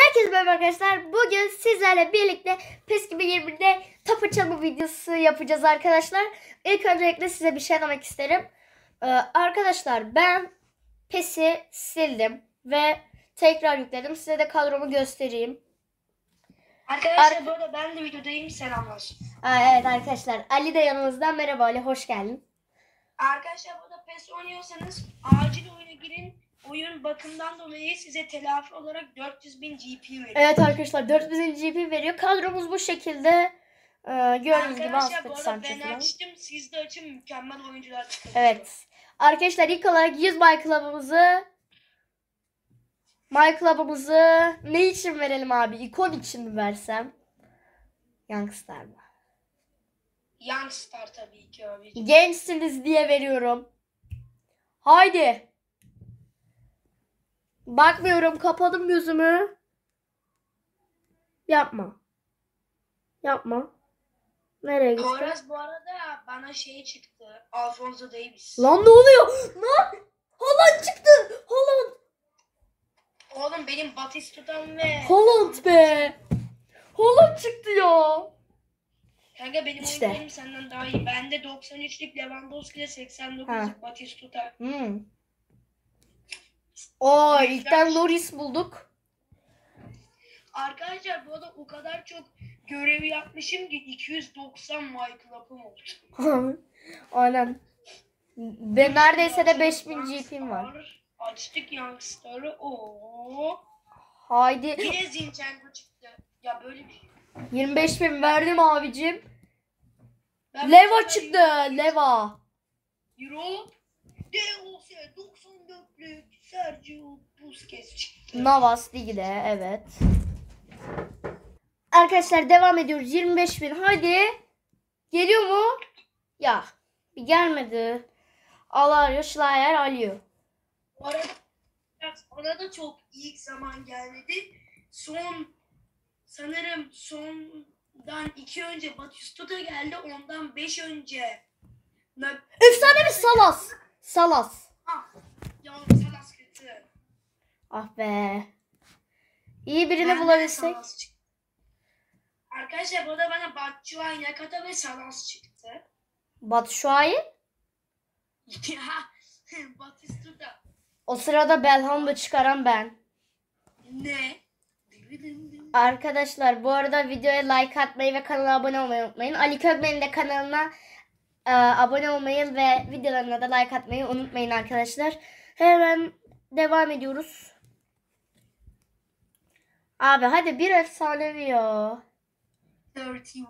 Herkese merhaba arkadaşlar. Bugün sizlerle birlikte PES 2020'de top açılma videosu yapacağız arkadaşlar. İlk öncelikle size bir şey demek isterim. Arkadaşlar ben PES'i sildim ve tekrar yükledim. Size de kadromu göstereyim. Arkadaşlar bu arada ben de videodayım, selamlar. Evet arkadaşlar, Ali de yanımızda. Merhaba Ali, hoş geldin. Arkadaşlar burada PES oynuyorsanız acil oyuna girin. Oyun bakımdan dolayı size telafi olarak 400.000 GP veriyor. Evet arkadaşlar, 4000 GP veriyor. Kadromuz bu şekilde. Gördüğünüz gibi Arkadaşlar bu Aspet arada Sancho ben falan. açtım, siz de açın, mükemmel oyuncular çıkıyor. Evet. Arkadaşlar ilk olarak 100 My Club'ımızı ne için verelim abi? İkon için mi versem? Youngstar mı? Youngstar tabii ki abi. Gençsiniz diye veriyorum. Haydi. Bakmıyorum, kapadım gözümü. Yapma. Yapma. Nereye gitti? Poyraz bu arada bana şey çıktı. Alphonso Davies. Lan ne oluyor? Lan! Haaland çıktı. Haaland. Oğlum benim Batistuta'm ve... Haaland be. Haaland çıktı ya. Kanka benim İşte. oyunlarım senden daha iyi. Bende 93'lük Lewandowski ile 89'luk Batistuta. Oo, ilkten Loris bulduk. Arkadaşlar bu arada o kadar çok görevi yapmışım ki 290 My Club'ım oldu. Aynen. Ve neredeyse de 5000 GP'm var. Açtık Youngstar'ı. Oo. Haydi. Yine Zinchenko çıktı. Ya böyle bir şey. 25.000 verdim abicim. Ben Leva çıktı. Leva. Euro. DOS 94'lük Sergio Busquets çıktı. Navas Lig'de, evet. Arkadaşlar devam ediyoruz. 25.000 hadi. Geliyor mu? Ya. Bir gelmedi. Alario, Schleier alıyor. Ona da çok ilk zaman gelmedi. Sanırım sondan 2 önce Batistuta geldi. Ondan 5 önce. Efsane bir Salas. Salas. Ya Salas kötü. Ah be. İyi birini Benden bulabilsek. Salas çıktı. Arkadaşlar bu da bana Batshuayi, Nakata ve Salas çıktı. Batshuayi. Batistuta. O sırada Belhanda çıkaran ben. Ne? Arkadaşlar bu arada videoya like atmayı ve kanala abone olmayı unutmayın. Ali Kökmen'in de kanalına abone olmayı ve videolarına da like atmayı unutmayın arkadaşlar. Hemen devam ediyoruz. Abi hadi bir efsanevi ya. 31.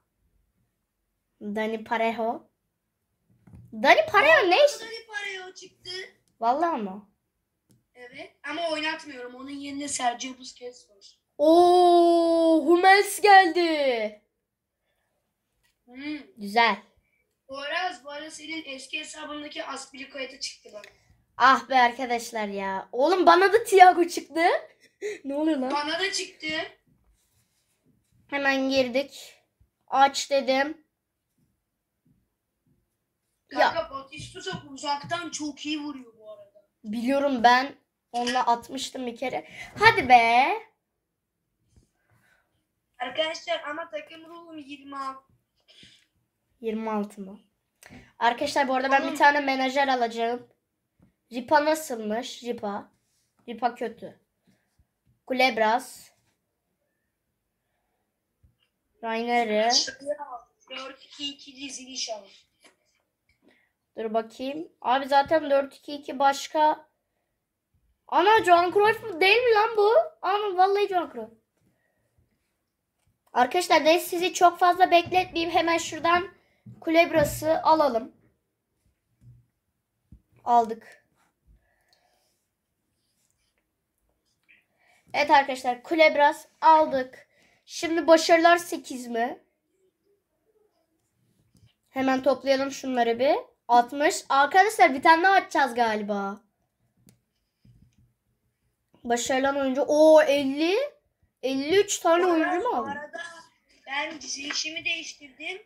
Dani Parejo. Dani Parejo ne iş? Dani Parejo çıktı. Vallahi mı? Evet ama oynatmıyorum. Onun yerine Sergio Busquets var. Oo, Hummels geldi. Güzel. Bu arada senin eski hesabındaki Aspilicueta çıktı bak. Ah be arkadaşlar ya. Oğlum bana da Thiago çıktı. Ne oluyor lan? Bana da çıktı. Hemen girdik. Aç dedim. Kanka Batistuta uzaktan çok iyi vuruyor bu arada. Biliyorum, ben onunla atmıştım bir kere. Hadi be. Arkadaşlar ama takım ruhum 26. 26 mı? Arkadaşlar bu arada ben bir tane menajer alacağım. Ripa nasılmış? Ripa. Ripa kötü. Kulebras. Raineri. 4-2-2 diziliş al. Dur bakayım. Abi zaten 4-2-2 başka. Ana Johan Cruyff mu? Değil mi lan bu? Ana vallahi Johan Cruyff. Arkadaşlar da sizi çok fazla bekletmeyeyim. Hemen şuradan Kulebras'ı alalım. Aldık. Evet arkadaşlar, Kulebras aldık. Şimdi başarılar 8 mi? Hemen toplayalım şunları bir. 60. Arkadaşlar bir tane daha açacağız galiba. Başarılan oyuncu. Oo 50. 53 tane oyuncu mu Bu aldım? arada ben dizilişimi değiştirdim.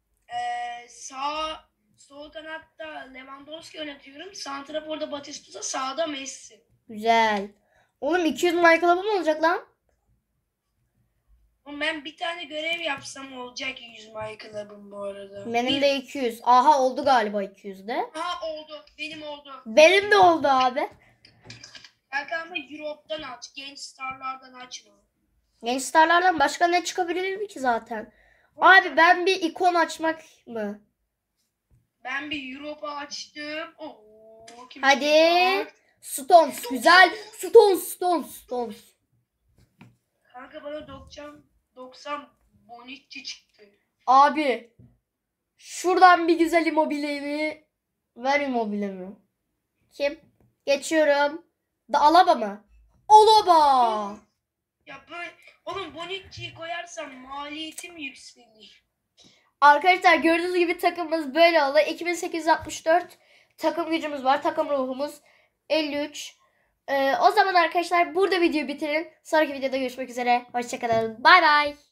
Sol kanatta Lewandowski yönetiyorum. Santrafor'da Batistuta, sağda Messi. Güzel. Oğlum 200 My Club'ım olacak lan. Ama ben bir tane görev yapsam olacak 100 My Club'ım bu arada. Benim de 200. Aha oldu galiba 200 de. Ha oldu. Benim oldu. Benim de oldu abi. Kanka ama Europe'dan aç. Genç Star'lardan açma. Gangstarlardan başka ne çıkabilir mi ki zaten? Abi ben bir ikon açmak mı? Ben bir Europa açtım. Oo, kim Hadi. çıkacak? Stones. Güzel. Stones. Kanka bana 90 Bonucci çıktı. Abi. Şuradan bir güzel Immobile'mi. Ver Immobile'mi. Kim? Geçiyorum. Da Alaba mı? Alaba. Ya böyle oğlum Bonucci'yi koyarsam maliyetim yükselir. Arkadaşlar gördüğünüz gibi takımımız böyle oldu. 2864 takım gücümüz var. Takım ruhumuz 53. O zaman arkadaşlar burada videoyu bitirin. Sonraki videoda görüşmek üzere. Hoşçakalın. Bay bay.